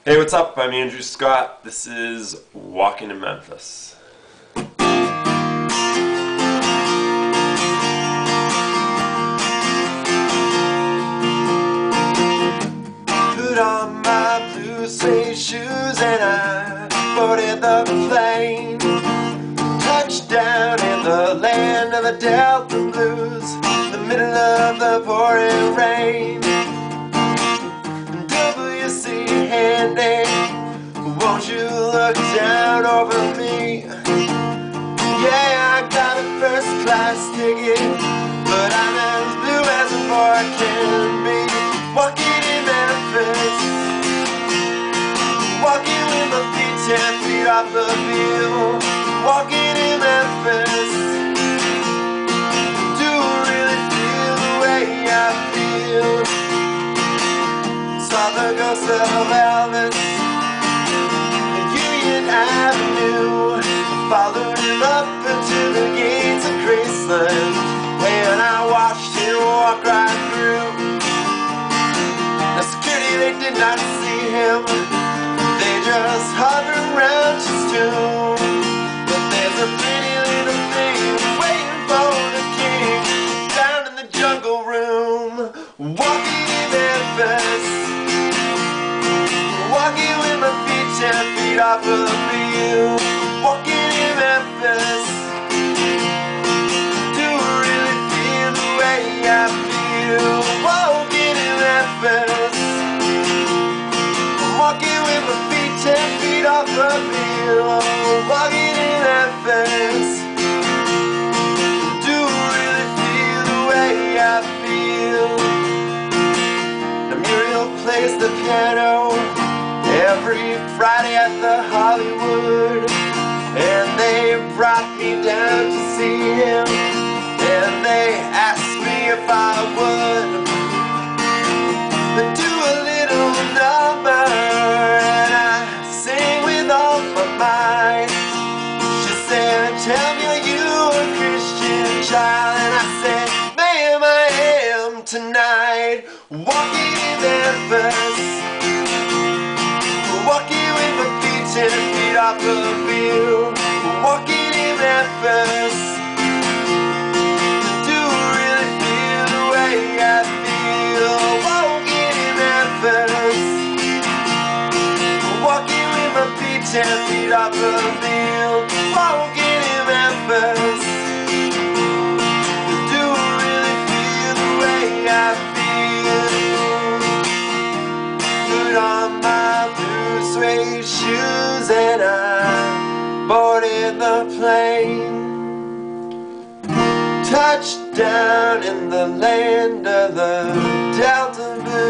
Hey, what's up? I'm Andrew Scott. This is Walking in Memphis. Put on my blue suede shoes and I boarded the plane. Touchdown in the land of the Delta Blues, in the middle of the pouring rain. Handy, won't you look down over me? Yeah, I got a first class ticket, but I'm as blue as a boy can be. Walking in Memphis, walking with my feet 10 feet off the field. Walking in Memphis, do I really feel the way I feel? Saw the ghost of Elvis in Union Avenue, followed him up into the gates of Graceland, and I watched him walk right through. The security, they did not see him, they just hovered around his tomb. But there's a pretty little thing waiting for the king down in the jungle room. Walking in Memphis, walking with my feet 10 feet off of the field. Walking in Memphis, do I really feel the way I feel? Walking in Memphis, walking with my feet 10 feet off the field. Walking in Memphis, do I really feel the way I feel? The Muriel plays the piano every Friday at the Hollywood, and they brought me down to see him, and they asked me if I would do a little number, and I sang with all my might. She said, tell me, are you a Christian child? And I said, ma'am, I am tonight. Walking in Memphis, walking with my feet 10 feet off the field. Walking in Memphis, do I really feel the way I feel? Walking in Memphis, walking with my feet 10 feet off the field. Walking in Memphis, do I really feel the way I feel? Put on my suede shoes and I boarded the plane. Touchdown in the land of the Delta Blues.